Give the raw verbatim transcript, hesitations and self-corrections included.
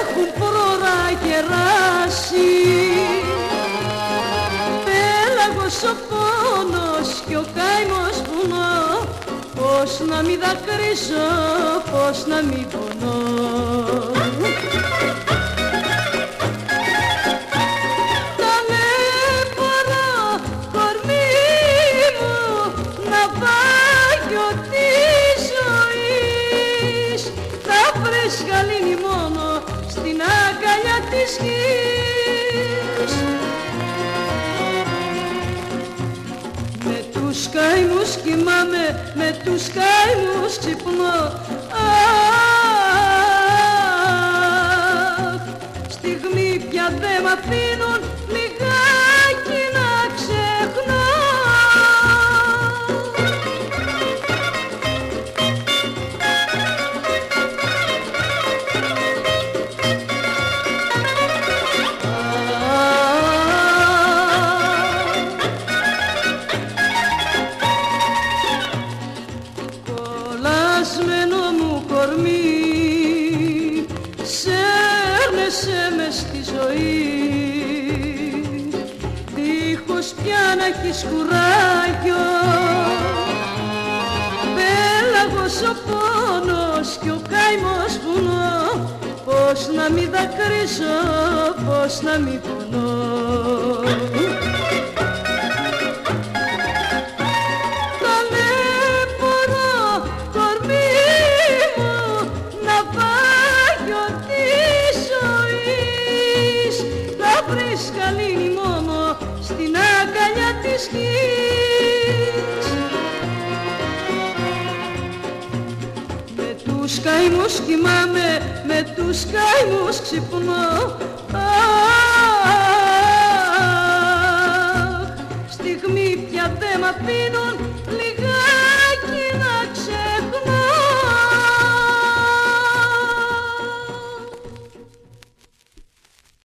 έχουν πρόωρα γεράσει. Πέλαγος ο πόνος κι ο καημός βουνό, πώς να μη δακρύσω, πώς να μη πονώ. Ταλαιπωρώ κορμί μου ναυάγιο της ζωής, θα βρεις γαλήνη μόνο στην αγκαλιά της γης. Με τους καημούς κοιμάμαι, με τους καημούς ξυπνώ. Αχ, στιγμή πια δε μ' αφήνουν λιγάκι να ξεχνώ. Κολλασμένο μου κορμί, σέρνεσαι μες στη ζωή, δίχως πια να έχεις κουράγιο. Πέλαγος ο πόνος κι ο καημός βουνό, πώς να μη δακρύσω, πώς να μη πονώ. Ταλαιπωρώ κορμί μου ναυάγιο της ζωής, θα βρεις γαλήνη μόνο στην αγκαλιά της γης. Με τους καημούς κοιμάμαι, με τους καημούς ξυπνώ. Αχ, στιγμή πια δε μ' αφήνουν